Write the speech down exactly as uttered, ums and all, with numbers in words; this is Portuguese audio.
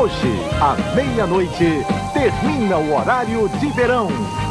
Hoje, à meia-noite, termina o horário de verão.